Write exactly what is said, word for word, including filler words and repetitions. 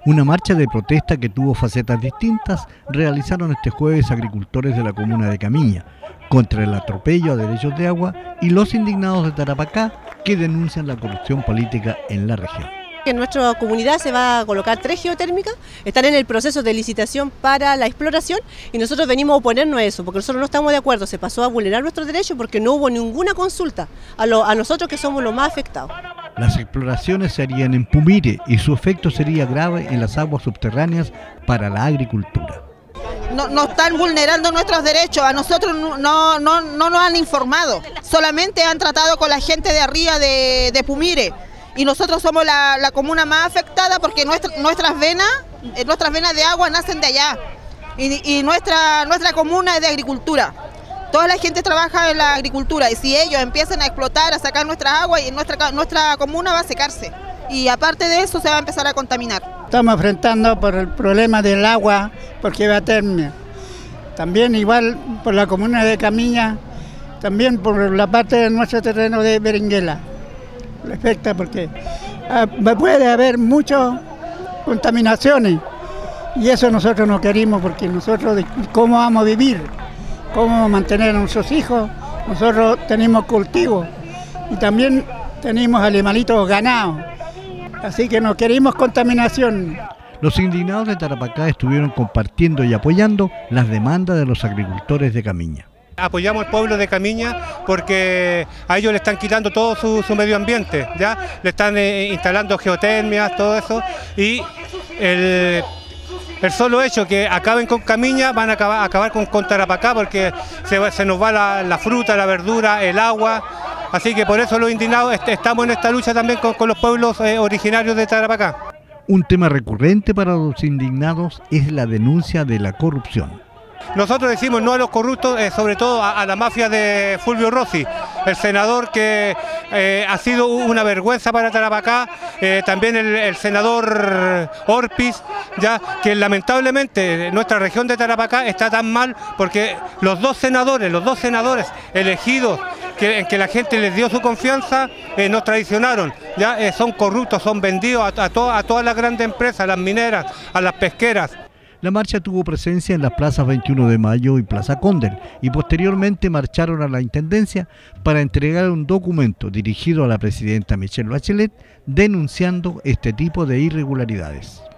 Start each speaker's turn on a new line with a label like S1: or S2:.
S1: Una marcha de protesta que tuvo facetas distintas realizaron este jueves agricultores de la comuna de Camiña contra el atropello a derechos de agua y los indignados de Tarapacá que denuncian la corrupción política en la región.
S2: En nuestra comunidad se va a colocar tres geotérmicas, están en el proceso de licitación para la exploración y nosotros venimos a oponernos a eso porque nosotros no estamos de acuerdo, se pasó a vulnerar nuestros derechos porque no hubo ninguna consulta a, lo, a nosotros que somos los más afectados.
S1: Las exploraciones se harían en Pumire y su efecto sería grave en las aguas subterráneas para la agricultura.
S3: No, no están vulnerando nuestros derechos, a nosotros no, no, no, no nos han informado, solamente han tratado con la gente de arriba de, de Pumire y nosotros somos la, la comuna más afectada porque nuestra, nuestras venas, nuestras venas de agua nacen de allá y, y nuestra, nuestra comuna es de agricultura. Toda la gente trabaja en la agricultura y si ellos empiezan a explotar, a sacar nuestra agua, y nuestra, nuestra comuna va a secarse. Y aparte de eso se va a empezar a contaminar.
S4: Estamos enfrentando por el problema del agua, porque va a terminar. También igual por la comuna de Camiña, también por la parte de nuestro terreno de Beringuela. Le afecta porque puede haber muchas contaminaciones y eso nosotros no queremos porque nosotros, ¿cómo vamos a vivir? ¿Cómo mantener a nuestros hijos? Nosotros tenemos cultivos y también tenemos animalitos ganados, así que no queremos contaminación.
S1: Los indignados de Tarapacá estuvieron compartiendo y apoyando las demandas de los agricultores de Camiña.
S5: Apoyamos al pueblo de Camiña porque a ellos le están quitando todo su, su medio ambiente, ¿ya? Le están eh, instalando geotermias, todo eso, y el... El solo hecho que acaben con Camiña van a acabar, acabar con, con Tarapacá porque se, se nos va la, la fruta, la verdura, el agua. Así que por eso los indignados est estamos en esta lucha también con, con los pueblos eh, originarios de Tarapacá.
S1: Un tema recurrente para los indignados es la denuncia de la corrupción.
S5: Nosotros decimos no a los corruptos, eh, sobre todo a, a la mafia de Fulvio Rossi, el senador que eh, ha sido una vergüenza para Tarapacá, eh, también el, el senador Orpiz, ya que lamentablemente nuestra región de Tarapacá está tan mal porque los dos senadores, los dos senadores elegidos que, en que la gente les dio su confianza, eh, nos traicionaron, ya eh, son corruptos, son vendidos a, a, to, a todas las grandes empresas, a las mineras, a las pesqueras.
S1: La marcha tuvo presencia en las plazas veintiuno de mayo y Plaza Cóndel y posteriormente marcharon a la Intendencia para entregar un documento dirigido a la presidenta Michelle Bachelet denunciando este tipo de irregularidades.